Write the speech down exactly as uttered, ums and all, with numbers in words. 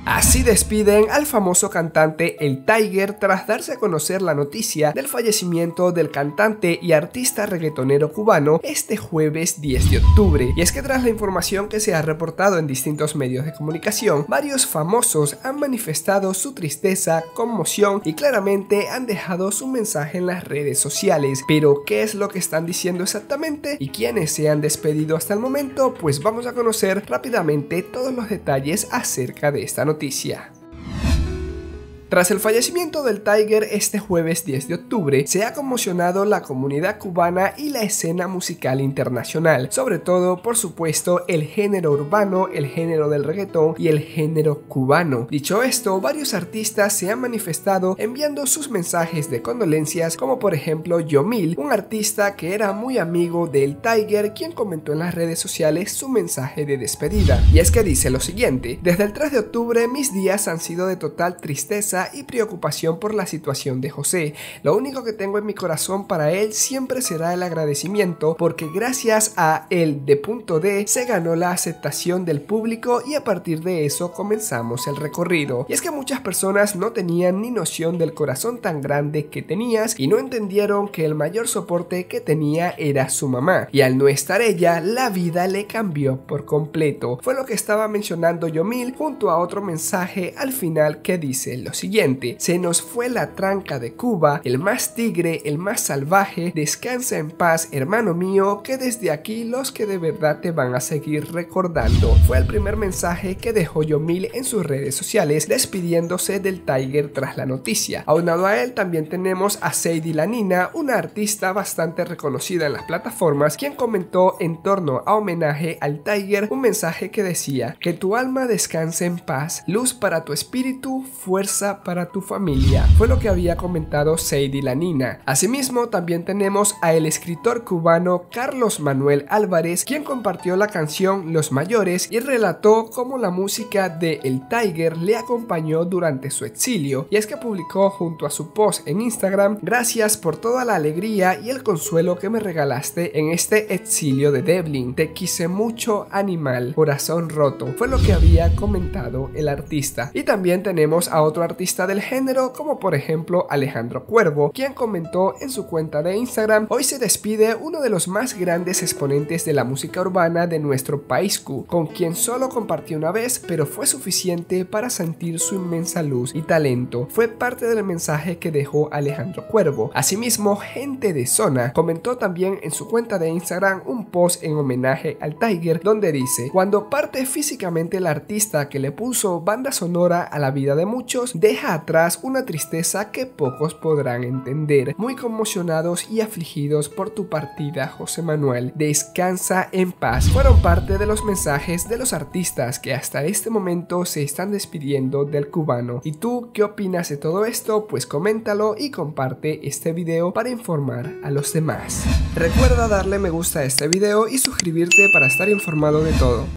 Así despiden al famoso cantante El Tiger tras darse a conocer la noticia del fallecimiento del cantante y artista reggaetonero cubano este jueves diez de octubre. Y es que tras la información que se ha reportado en distintos medios de comunicación, varios famosos han manifestado su tristeza, conmoción y claramente han dejado su mensaje en las redes sociales. Pero ¿qué es lo que están diciendo exactamente? ¿Y quiénes se han despedido hasta el momento? Pues vamos a conocer rápidamente todos los detalles acerca de esta noticia. Noticia. Tras el fallecimiento del Tiger este jueves diez de octubre, se ha conmocionado la comunidad cubana y la escena musical internacional, sobre todo, por supuesto, el género urbano, el género del reggaetón y el género cubano. Dicho esto, varios artistas se han manifestado enviando sus mensajes de condolencias, como por ejemplo Yomil, un artista que era muy amigo del Tiger, quien comentó en las redes sociales su mensaje de despedida. Y es que dice lo siguiente: desde el tres de octubre mis días han sido de total tristeza y preocupación por la situación de José. Lo único que tengo en mi corazón para él siempre será el agradecimiento, porque gracias a él de punto D se ganó la aceptación del público y a partir de eso comenzamos el recorrido. Y es que muchas personas no tenían ni noción del corazón tan grande que tenías y no entendieron que el mayor soporte que tenía era su mamá, y al no estar ella, la vida le cambió por completo. Fue lo que estaba mencionando Yomil junto a otro mensaje al final que dice lo siguiente: se nos fue la tranca de Cuba, el más tigre, el más salvaje, descansa en paz, hermano mío, que desde aquí los que de verdad te van a seguir recordando. Fue el primer mensaje que dejó Yomil en sus redes sociales despidiéndose del Tiger tras la noticia. Aunado a él también tenemos a Sadie la Nina, una artista bastante reconocida en las plataformas, quien comentó en torno a homenaje al Tiger un mensaje que decía: que tu alma descanse en paz, luz para tu espíritu, fuerza para tu familia. Fue lo que había comentado Sadie la Nina. Asimismo, también tenemos a el escritor cubano Carlos Manuel Álvarez, quien compartió la canción Los Mayores y relató cómo la música de El Tiger le acompañó durante su exilio. Y es que publicó junto a su post en Instagram: gracias por toda la alegría y el consuelo que me regalaste en este exilio de Devlin. Te quise mucho, animal, corazón roto. Fue lo que había comentado el artista. Y también tenemos a otro artista del género, como por ejemplo Alejandro Cuervo, quien comentó en su cuenta de Instagram: hoy se despide uno de los más grandes exponentes de la música urbana de nuestro país, con quien solo compartí una vez, pero fue suficiente para sentir su inmensa luz y talento. Fue parte del mensaje que dejó Alejandro Cuervo. Asimismo, Gente de Zona comentó también en su cuenta de Instagram un post en homenaje al Tiger, donde dice: cuando parte físicamente el artista que le puso banda sonora a la vida de muchos, deja atrás una tristeza que pocos podrán entender. Muy conmocionados y afligidos por tu partida, José Manuel. Descansa en paz. Fueron parte de los mensajes de los artistas que hasta este momento se están despidiendo del cubano. ¿Y tú qué opinas de todo esto? Pues coméntalo y comparte este video para informar a los demás. Recuerda darle me gusta a este video y suscribirte para estar informado de todo.